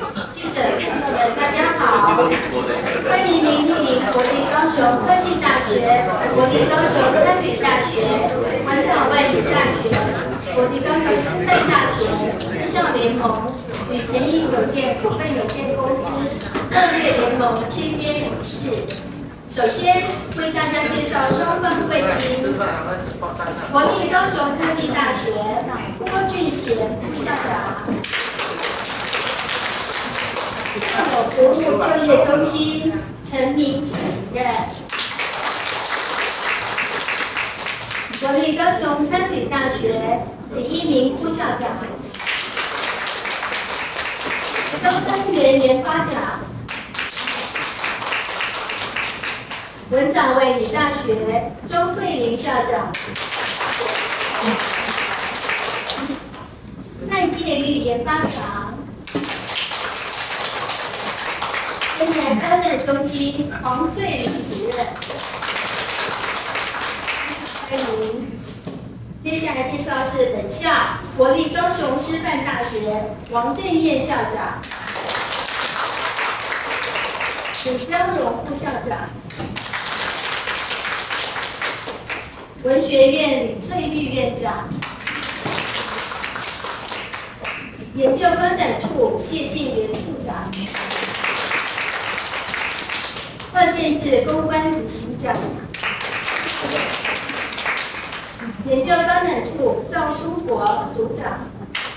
记者朋友们，大家好！欢迎您莅临国立高雄科技大学、国立高雄参旅大学、环岛外语大学、国立高雄师范大学私校联盟与诚毅酒店股份有限公司策略联盟签约仪式。首先为大家介绍双方贵宾：国立高雄科技大学郭俊贤副校长。校友服务就业中心陈明主任，国立高雄参旅大学李一鸣副校长，高登园研发长，文藻卫理大学钟慧玲校长，蔡介玉研发长。天然科任中心黄翠玲主任，欢迎。接下来介绍是本校国立高雄师范大学王正燕校长，李江荣副校长，文学院李翠玉院长，研究发展处谢晋元处长。贺建志公关执行长，研究发展处赵书国组长，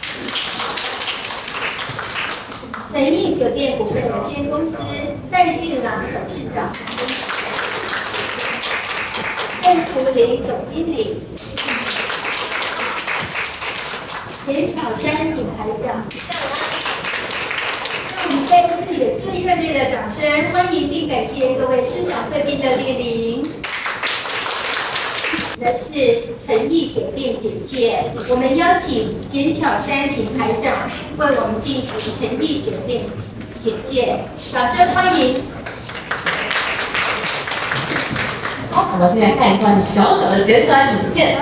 诚毅酒店股份有限公司戴俊朗董事长，邓福林总经理，田巧山品牌长。我们再次以最热烈的掌声欢迎并感谢各位师长贵宾的莅临。这是诚毅酒店简介，我们邀请简巧山品牌长为我们进行诚毅酒店简介，掌声欢迎。 好，我们现在看一段小小的简短影片。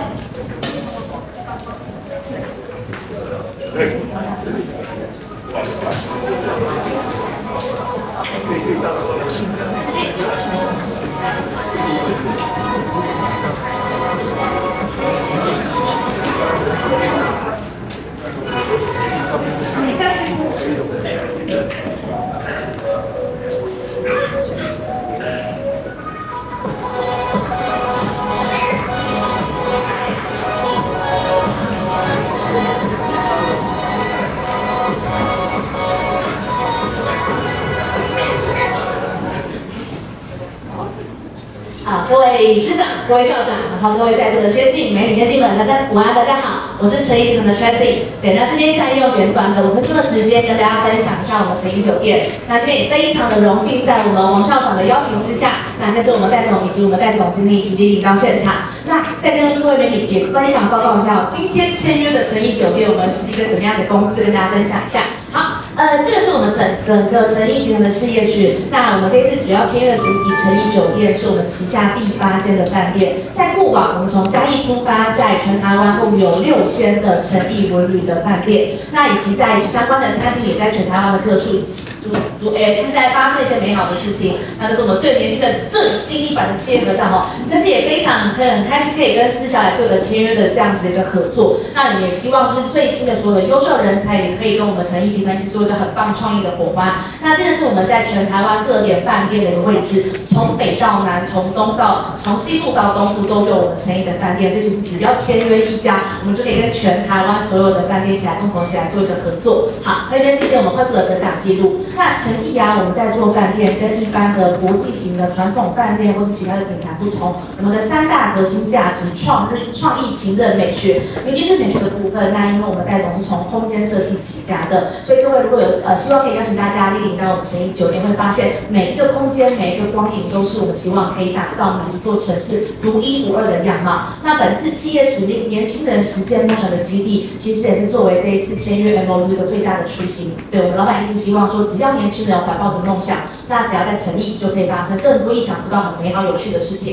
各位师长、各位校长，然后各位在座的先进媒体先进们，大家午安，大家好，我是诚毅集团的 Tracy。对，那这边再用简短的5分钟的时间跟大家分享一下我们诚毅酒店。那今天也非常的荣幸，在我们王校长的邀请之下，那跟着我们戴总以及我们戴总经理一起莅临到现场。那再跟各位媒体也分享报告一下，今天签约的诚毅酒店，我们是一个怎么样的公司，跟大家分享一下。好，这个是我们整个诚毅集团的事业群。那我们这一次主要签约的主题诚毅酒店是我们旗下第8间的饭店，在过往我们从嘉义出发，在全台湾共有6间的诚毅文旅的饭店，那以及在相关的餐厅也在全台湾的各处一直在发生一些美好的事情。那这是我们最年轻的最新一版的企业合唱哦，这次也非常很开心可以跟私校来做个签约的这样子的一个合作。那也希望就是最新的所有的优秀人才也可以跟我们诚毅集团一起做一个很棒创意的火花。那这个是我们在全台湾各点饭店的一个位置，从北到南，从西部到东部都有我们诚毅的饭店。这其实只要签约1家，我们就可以跟全台湾所有的饭店一起来共同一起来做一个合作。好，那边是一些我们快速的分享记录。那诚毅啊，我们在做饭店跟一般的国际型的传统饭店或是其他的品牌不同，我们的3大核心价值：创意、情热、美学。尤其是美学的部分，那因为我们戴总是从空间设计起家的，所以各位如果有希望可以邀请大家莅临到我们诚毅酒店，会发现每一个空间、每一个光影都是我们希望可以打造每一座城市独一无二的样貌。那本次企业使命年轻人实践梦想的基地，其实也是作为这一次签约 MOU 一个最大的雏形。对，我们老板一直希望说，只要年轻人怀抱着梦想，那只要在诚毅就可以发生更多意想不到、很美好有趣的事情。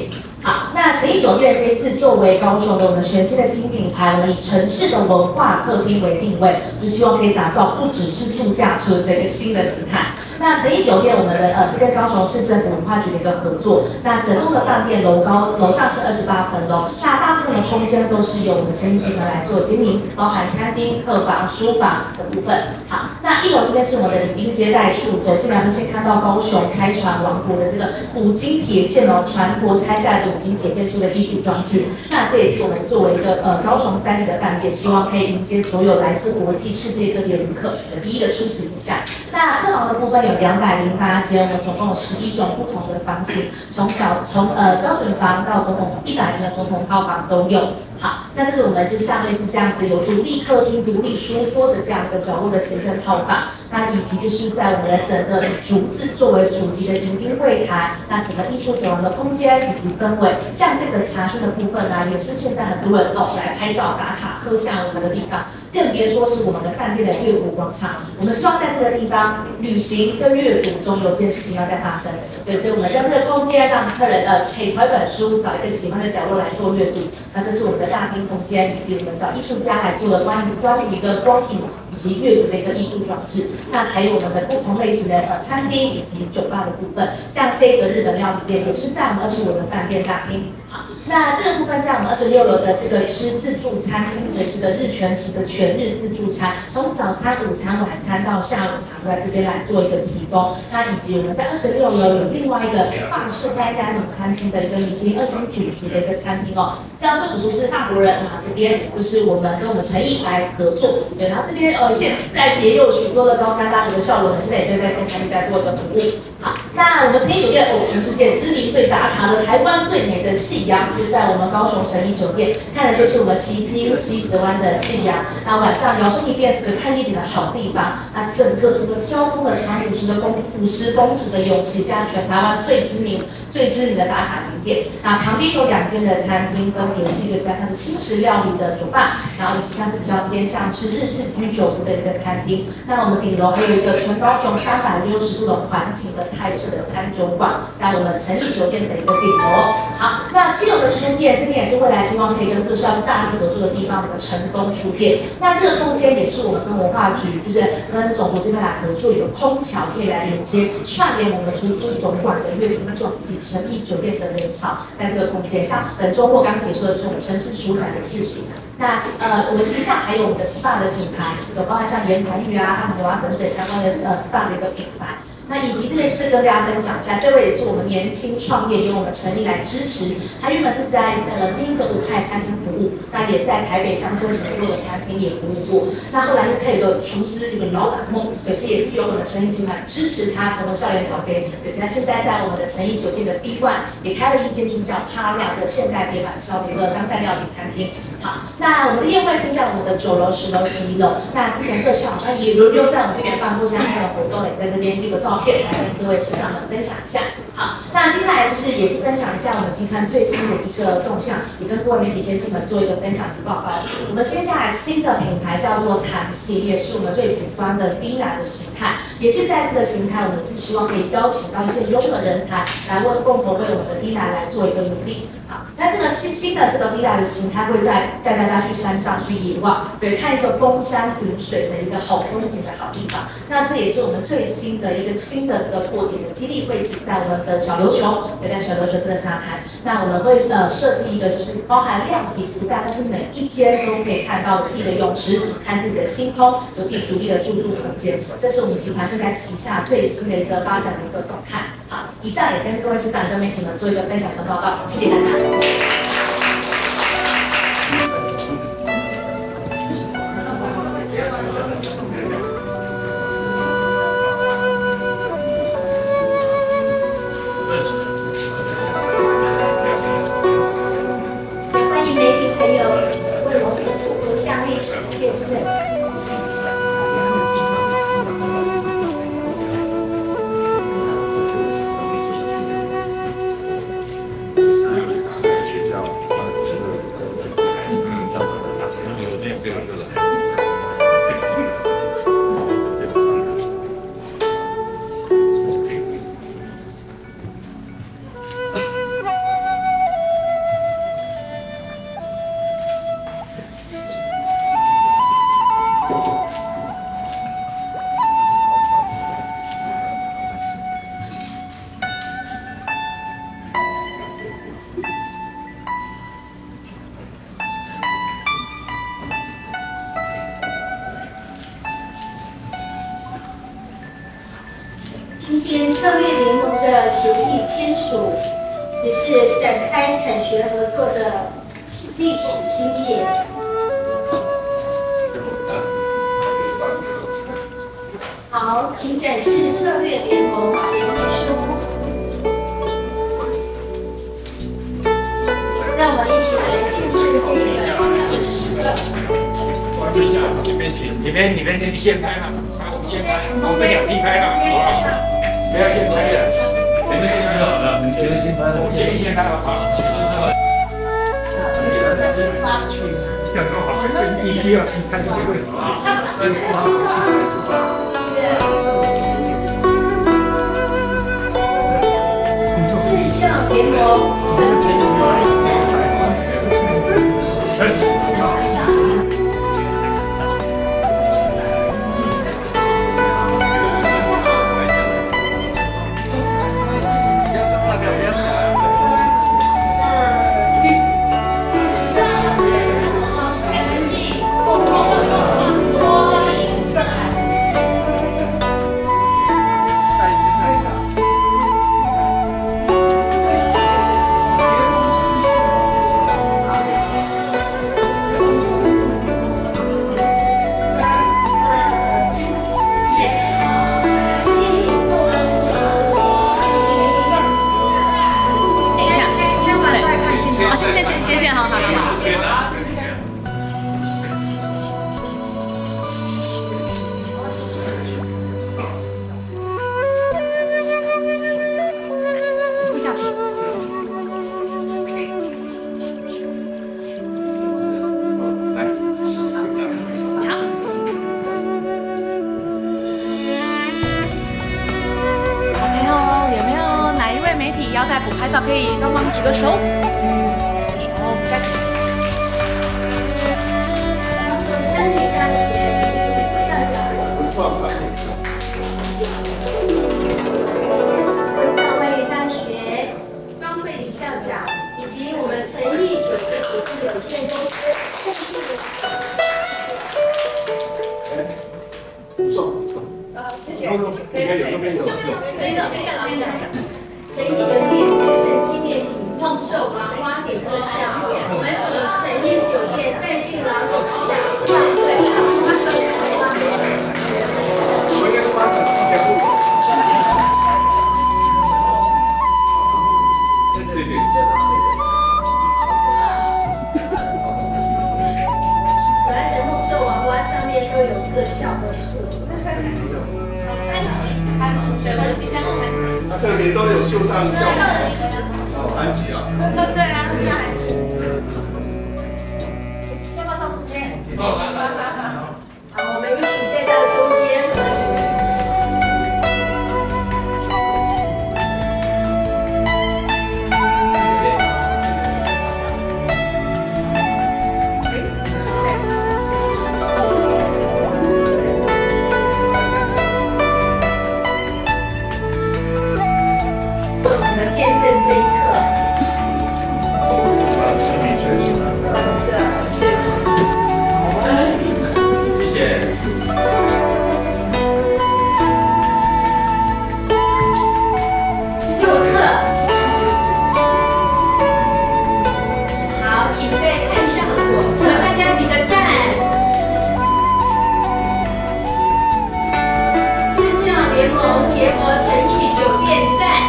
好，那诚毅酒店这一次作为高雄的我们全新的新品牌，我们以城市的文化客厅为定位，就希望可以打造不只是度假村的一个新的形态。那诚毅酒店我们的是跟高雄市政府文化局的一个合作，那整栋的饭店楼上是28层楼，那大部分的空间都是由我们诚毅集团来做经营，包含餐厅、客房、书房的部分。好，那1楼这边是我们的礼宾接待处，走进来会先看到高雄拆船王国的这个五金铁件哦，船舶拆下来的五金铁件出的艺术装置。那这也是我们作为一个高雄3D 的饭店，希望可以迎接所有来自国际世界各地的旅客的第一个出行一下。那客房的部分有208间，我们总共有11种不同的房型，从标准房到总统100人的总统套房都有。好，那这是我们就是像类似这样子有独立客厅、独立书桌的这样一个角落的行政套房，那以及就是在我们的整个以竹子作为主题的迎宾柜台，那整个艺术走廊的空间以及氛围，像这个茶室的部分呢，也是现在很多人来拍照打卡喝下午茶的地方。更别说是我们的饭店的阅读广场，我们希望在这个地方，旅行跟阅读中有件事情要在发生。对，所以我们在这个空间让客人可以挑一本书，找一个喜欢的角落来做阅读。那这是我们的大厅空间，以及我们找艺术家来做的关于一个光影以及阅读的一个艺术装置。那还有我们的不同类型的餐厅以及酒吧的部分，像这个日本料理店也是在我们25的饭店大厅。好，那这个部分是我们26楼的这个吃自助餐厅的这个日全食的全日自助餐，从早餐、午餐、晚餐到下午茶都在这边来做一个提供。那以及我们在26楼有另外一个法式fine dining餐厅的一个米其林2星主厨的一个餐厅哦。这样，这主厨是法国人啊，这边就是我们跟我们诚毅来合作。对，然后这边现在也有许多的高山大学的校友们，现在也就在跟诚毅在做一个服务。好，那我们诚毅酒店全世界知名最打卡的台湾最美的夕阳，就在我们高雄诚毅酒店，看的就是我们旗津西子湾的夕阳。那晚上摇身一变是个看夜景的好地方。那整个挑空的长50公尺的泳池，加全台湾最知名的打卡景点。那旁边有2间的餐厅，分别是一个比较像是轻食料理的酒吧，然后以及像是比较偏向是日式居酒屋的一个餐厅。那我们顶楼还有一个全高雄360度的环境的泰式的餐酒馆，在我们诚毅酒店的一个顶楼。好，那7楼的书店这边也是未来希望可以跟各校大力合作的地方，我们的成功书店。那这个空间也是我们跟文化局就是跟总部这边来合作，有空桥可以来连接串联我们图书总馆的阅读种以及诚毅酒店的人潮，在这个空间。像本周末刚结束的这种城市书展的市集。那我们旗下还有我们的 SPA 的品牌，有包含像岩盘浴啊、按摩啊等等相关的SPA 的一个品牌。那以及这边就是跟大家分享一下，这位也是我们年轻创业，由我们诚毅来支持。他原本是在经营的舞台餐厅服务，那也在台北江州城做的餐厅也服务过。那后来又开有个厨师一个老板梦，有些也是由我们诚毅集团支持他成为校园咖啡。对，那现在在我们的诚毅酒店的 B1也开了一间主叫帕料的现代铁板烧的一个当代料理餐厅。好，那我们的宴会厅在我们的9楼、10楼、11楼。那之前各校好像也轮流在我们这边办过相关的活动，也在这边一个照片来跟各位师长们分享一下。好，那接下来就是也是分享一下我们集团最新的一个动向，也跟各位媒体先进们做一个分享及报告。我们接下来新的品牌叫做谈系列，是我们最顶端的 villa 的形态，也是在这个形态，我们是希望可以邀请到一些优秀的人才来共同为我们的 villa 来做一个努力。好，那这个新的这个 villa 的形态会带大家去山上去野望，对，看一个风山云水的一个好风景的好地方。那这也是我们最新的这个拓点的基地位置，在我们的小琉球，对，在小琉球这个沙滩。那我们会设计一个就是包含量体不大，但是每一间都可以看到自己的泳池，看自己的星空，有自己独立的住宿空间。这是我们集团现在旗下最新的一个发展的一个动态。好，以上也跟各位师长跟媒体们做一个分享和报告，谢谢大家。欢迎媒体还有为我们留下历史见证。 今天策略联盟的协议签署，也是展开产学合作的历史新页。好，请展示策略联盟协议书。让我们一起来见证这一个重要的时刻。 你们先拍嘛，先拍，我们两地拍嘛，好不好？不要先拍了，前面先拍好了，你前面先拍了，前面先拍好，好。这样多好，必须要去看这个位置啊。 视效联盟本地多人赞。 先好。副教请。来。好。有没有哪一位媒体要在补拍照，可以帮忙举个手？ 诚意酒店股份有限公司不错， 谢谢。可以了。诚意酒店节能纪念品梦寿娃娃点歌项目，我们请诚意酒店戴俊郎董事长出来介绍花手娃娃。我应该是花手提前录。谢谢。都有各校的数， 班级，对，我几项都班级。 他特别都有绣上校服，班级啊。 对啊，这样班级。要不要到中间？好，我们一起再到中间。见证这一刻。 谢谢。 右侧。好，请再看向左侧，大家比个赞。四校联盟结合诚意酒店赞。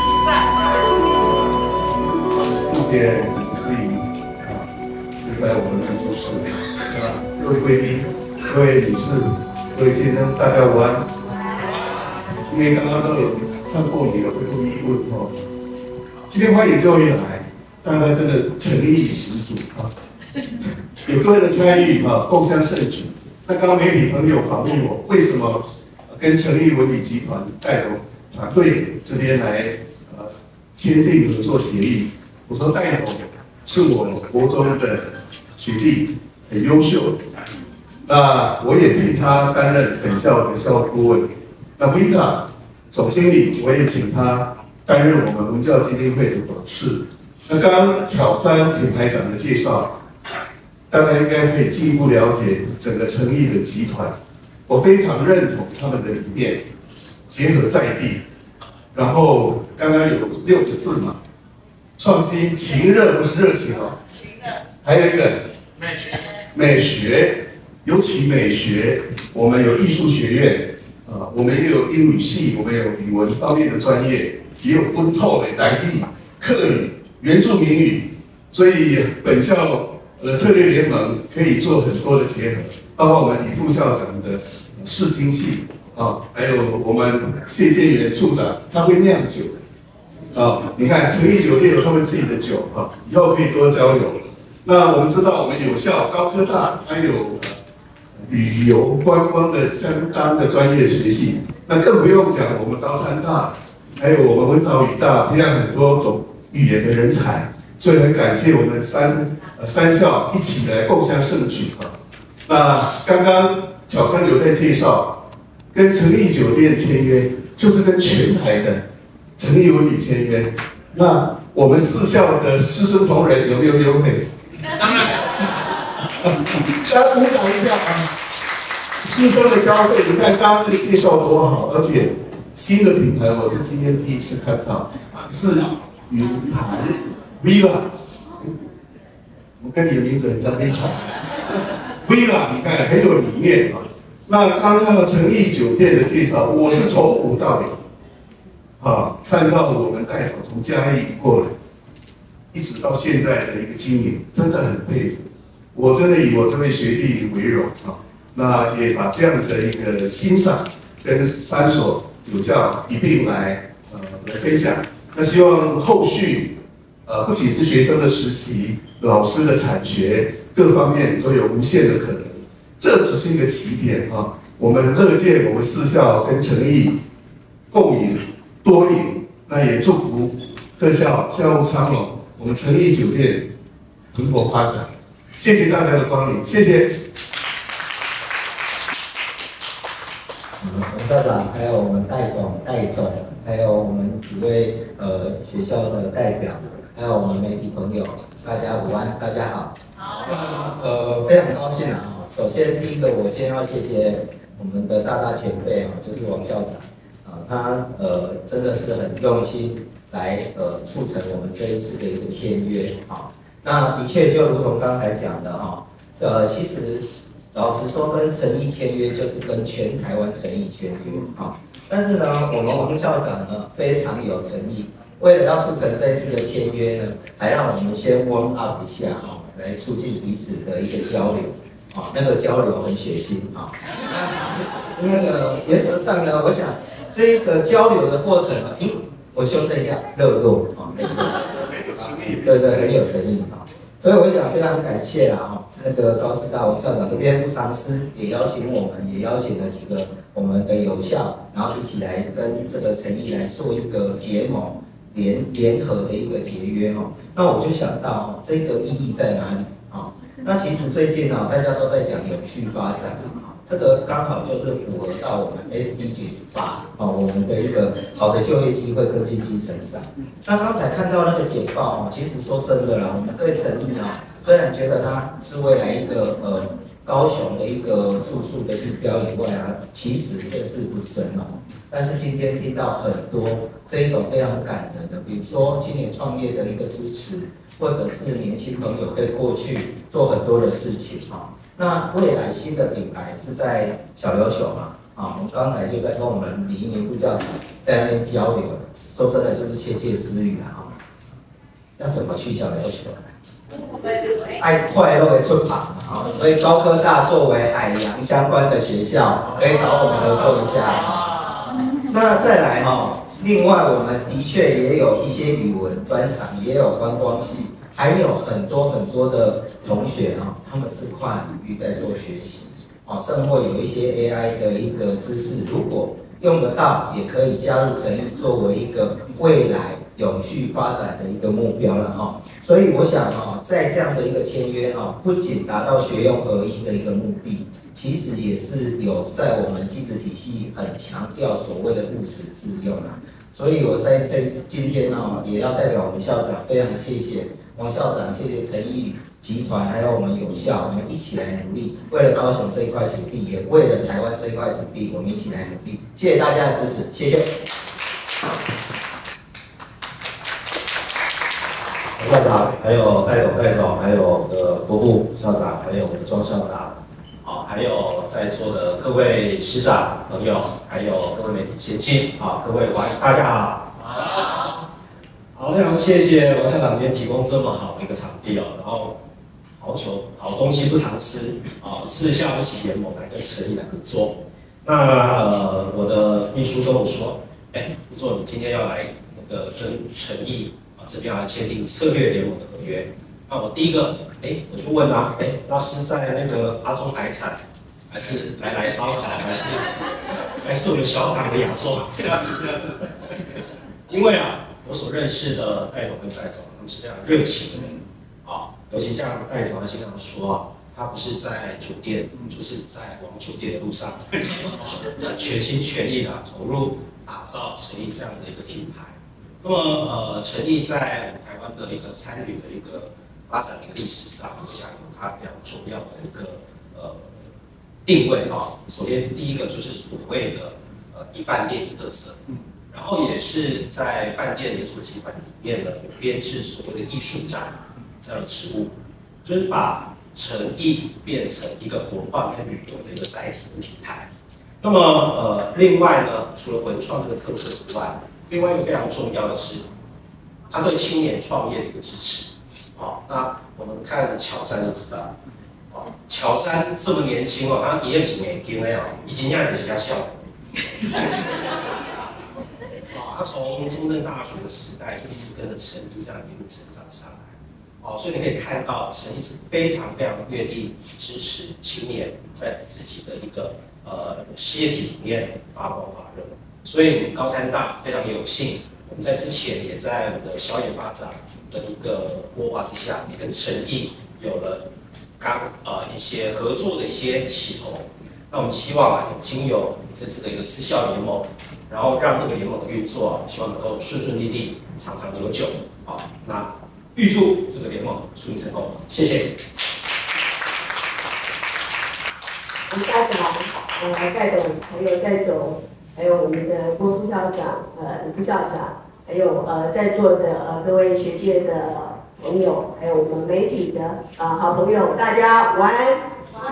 谢谢李思怡就在我们办公室各位贵宾、各位女士、各位先生，大家午安。因为刚刚都有唱过你的回复疑问哦，今天欢迎各位来，大家真的诚意十足啊，有各位的参与啊，共襄盛举。那刚刚媒体朋友访问我，为什么跟诚意文理集团带头团队这边来签订合作协议？我说带头是我国中的学弟，很优秀。那我也替他担任本校的校务顾问。那 Vita 总经理，我也请他担任我们文教基金会的董事。那刚刚巧三品牌长的介绍，大家应该可以进一步了解整个诚意的集团。我非常认同他们的理念。 结合在地，然后刚刚有6个字嘛，创新情热不是热情哦，还有一个美学，尤其美学，我们有艺术学院我们也有英语系，我们有语文方面的专业，也有本土的台语、客语、原住民语，所以本校策略联盟可以做很多的结合，包括我们李副校长的视经系还有我们谢建元处长，他会酿酒你看诚毅酒店有他们自己的酒以后可以多交流。那我们知道我们有校高科大还有旅游观光的相当的专业学系，那更不用讲我们高参大，还有我们文藻语大，培养很多种语言的人才，所以很感谢我们三校一起来共襄盛举那刚刚巧珊有在介绍，跟诚毅酒店签约，就是跟全台的诚毅文旅签约。那我们4校的师生同仁有没有优惠？当然，大家鼓掌一下师生的消费，你看刚刚那个介绍多好，而且新的品牌我是今天第一次看到，是云盘 Villa， 我跟你的名字很像 Villa， 你看很有理念那刚刚的诚毅酒店的介绍，我是从无到有看到我们代表从嘉义过来，一直到现在的一个经营，真的很佩服。我真的以我这位学弟为荣那也把这样的一个欣赏跟3所有校一并来分享。那希望后续不仅是学生的实习，老师的产学各方面都有无限的可能。这只是一个起点我们乐见我们4校跟诚毅共赢多赢，那也祝福各校校务昌隆，我们诚毅酒店蓬勃发展。谢谢大家的光临，谢谢。 洪校长，还有我们戴董、戴总，还有我们几位学校的代表，还有我们媒体朋友，大家午安，大家好。好。非常高兴首先第一个，我先要谢谢我们的大前辈就是王校长他真的是很用心来促成我们这一次的一个签约那的确就如同刚才讲的其实老实说，跟诚毅签约就是跟全台湾诚毅签约但是呢，我们王校长呢非常有诚意，为了要促成这一次的签约呢，还让我们先 warm up 一下来促进彼此的一个交流那个交流很血腥那个原则上呢，我想这个交流的过程我修正一下，热络对，很有诚意所以我想非常感谢那个高师大王校长这边不藏私，也邀请我们，也邀请了几个我们的友校，然后一起来跟这个诚毅来做一个结盟联合的一个结约那我就想到这个意义在哪里那其实最近大家都在讲永续发展这个刚好就是符合到我们 SDGs 8我们的一个好的就业机会跟经济成长。那刚才看到那个简报其实说真的啦，我们对诚毅虽然觉得它是未来一个高雄的一个住宿的地标以外其实认识不深但是今天听到很多这一种非常感人的，比如说青年创业的一个支持，或者是年轻朋友对过去做很多的事情那未来新的品牌是在小琉球我们刚才就在跟我们李一鸣副校长在那边交流，说真的就是窃窃私语要怎么去小琉球爱快乐的出跑所以高科大作为海洋相关的学校，可以找我们合作一下那再来另外我们的确也有一些语文专长，也有观光系，还有很多的同学他们是跨领域在做学习甚或有一些 AI 的一个知识，如果用得到，也可以加入诚毅作为一个未来永续发展的一个目标了所以我想在这样的一个签约不仅达到学用合一的一个目的，其实也是有在我们机制体系很强调所谓的务实致用所以我在今天也要代表我们校长非常谢谢王校长，谢谢诚毅集团，还有我们有校，我们一起来努力，为了高雄这一块土地，也为了台湾这一块土地，我们一起来努力。谢谢大家的支持，谢谢。 校长，还有戴董戴总，还有我们的国副校长，还有我们的庄校长，好，还有在座的各位师长朋友，还有各位媒体先进，好，各位晚大家好。好，非常谢谢王校长今天提供这么好的一个场地哦，然后好东西不藏私啊，四校一起联盟来跟诚毅来合作。那我的秘书跟我说，不错，你今天要来那个跟诚毅这边要来签订策略联盟的合约。那我第一个，我就问啦，那是在那个阿中海产，还是来烧烤，还是我们小港的亚洲？下次。因为我所认识的戴董跟戴总，他们是非常热情的人啊，尤其像戴总，他经常说他不是在酒店，就是在往酒店的路上，全心全意的投入打造诚毅这样的一个品牌。那么诚毅在台湾的一个餐旅的一个发展的一个历史上，我想有它非常重要的一个定位首先第一个就是所谓的一饭店一特色。然后也是在饭店连锁集团里面呢，有编制所谓的艺术展这样的职务，就是把诚毅变成一个文化跟旅游的一个载体的平台。那么另外呢，除了文创这个特色之外，另外一个非常重要的是，他对青年创业的一个支持。那我们看乔山就知道，乔山这么年轻他一夜几年轻的已经也就是要笑的。他从中正大学的时代就一直跟着诚毅这样一路成长上来，所以你可以看到诚毅是非常非常愿意支持青年在自己的一个事业体里面发光发热。所以我们高参大非常有幸，我们在之前也在我们的小野发展的一个规划之下，也跟诚毅有了一些合作的一些起头。那我们希望经由这次的一个四校联盟，然后让这个联盟的运作希望能够顺顺利利、长长久久。那预祝这个联盟顺利成功，谢谢。 大家好，戴董，还有戴总，还有我们的郭副校长、李副校长，还有在座的各位学界的朋友，还有我们媒体的好朋友，大家晚安。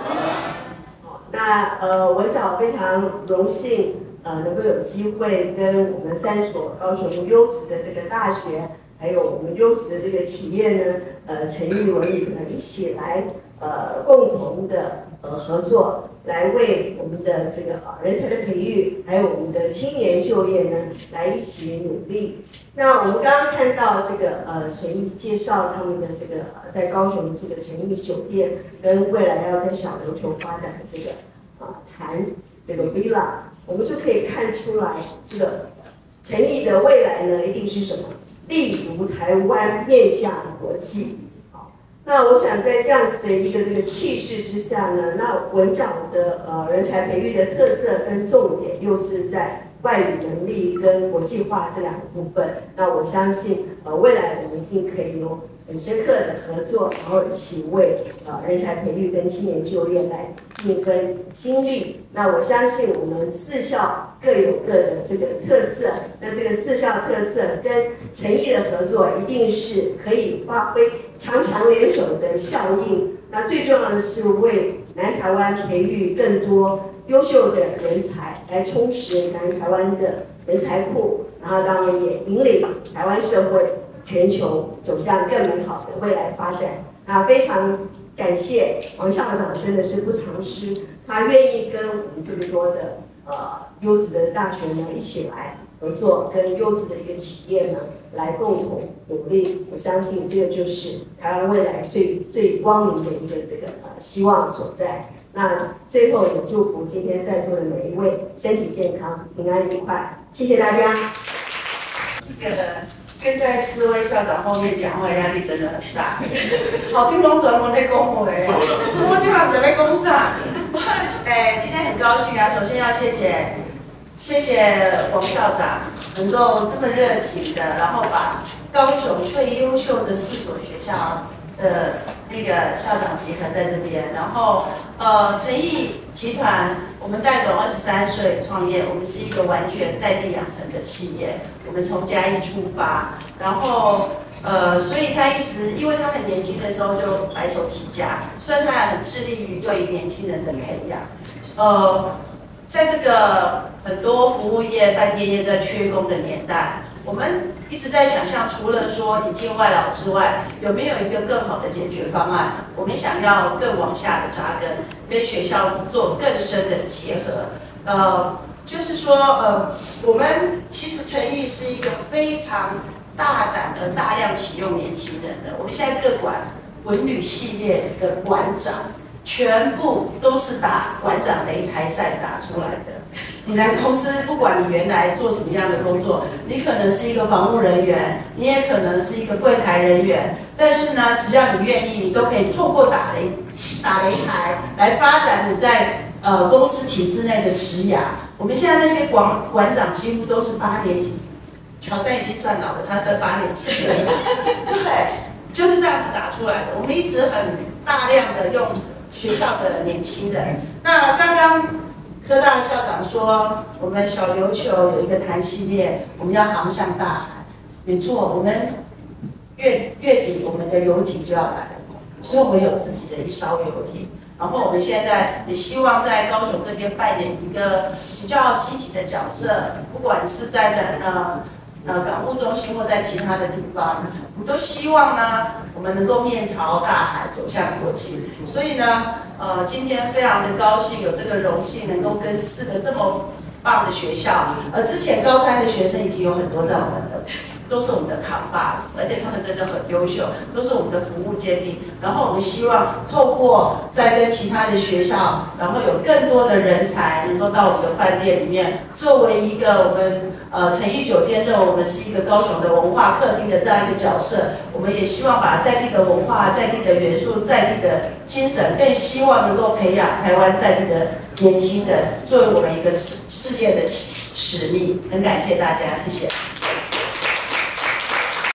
那文藻非常荣幸能够有机会跟我们3所高雄优质的这个大学，还有我们优质的这个企业呢，诚毅文旅呢一起来共同的合作，来为我们的这个人才的培育，还有我们的青年就业呢，来一起努力。那我们刚刚看到这个诚毅介绍他们的这个在高雄的这个诚毅酒店，跟未来要在小琉球发展的这个谈这个 villa， 我们就可以看出来，这个诚毅的未来呢，一定是什么？立足台湾，面向国际。那我想在这样子的一个这个气势之下呢，那文藻的人才培育的特色跟重点又是在外语能力跟国际化这2个部分。那我相信未来我们一定可以有很深刻的合作，然后一起为人才培育跟青年就业来尽一份心力。那我相信我们4校各有各的这个特色，那这个4校特色跟诚毅的合作，一定是可以发挥强强联手的效应。那最重要的是为南台湾培育更多优秀的人才，来充实南台湾的人才库，然后当然也引领台湾社会全球走向更美好的未来发展。那非常感谢王校长，真的是不藏私，他愿意跟我们这么多的优质的大学呢一起来合作，跟优质的一个企业呢来共同努力。我相信这个就是台湾未来最光明的一个这个希望所在。那最后也祝福今天在座的每一位身体健康、平安愉快，谢谢大家。 跟在4位校长后面讲话压力真的很大，好听拢专门在讲话的，我今晚准备讲啥？今天很高兴首先要谢谢王校长能够这么热情的，然后把高雄最优秀的4所学校的那个校长集合在这边，然后诚毅集团，我们戴董23岁创业，我们是一个完全在地养成的企业，我们从嘉义出发，然后所以他一直，因为他很年轻的时候就白手起家，所以他也很致力于对年轻人的培养。在这个很多服务业、饭店业在缺工的年代，我们一直在想象，除了说引进外劳之外，有没有一个更好的解决方案？我们想要更往下的扎根，跟学校做更深的结合。就是说，我们其实诚毅是一个非常大胆的大量启用年轻人的。我们现在各馆文旅系列的馆长，全部都是打馆长擂台赛打出来的。你来公司，不管你原来做什么样的工作，你可能是一个防务人员，你也可能是一个柜台人员，但是呢，只要你愿意，你都可以透过打擂台来发展你在公司体制内的职涯。我们现在那些馆长几乎都是8年级，乔三已经算老了，他是8年级生，对不对？就是这样子打出来的。我们一直很大量的用学校的年轻人。那刚刚科大校长说，我们小琉球有一个谈系列，我们要航向大海。没错，我们月底我们的游艇就要来了，所以我们有自己的一艘游艇。然后我们现在也希望在高雄这边扮演一个比较积极的角色，不管是在港务中心或在其他的地方，我们都希望呢，我们能够面朝大海，走向国际。所以呢，今天非常的高兴有这个荣幸，能够跟4个这么棒的学校，之前高3的学生已经有很多在我们的。都是我们的扛把子，而且他们真的很优秀，都是我们的服务尖兵。然后我们希望透过在跟其他的学校，然后有更多的人才能够到我们的饭店里面，作为一个我们诚毅酒店认为我们是一个高雄的文化客厅的这样一个角色。我们也希望把在地的文化、在地的元素、在地的精神，更希望能够培养台湾在地的年轻人，作为我们一个事业的使命。很感谢大家，谢谢。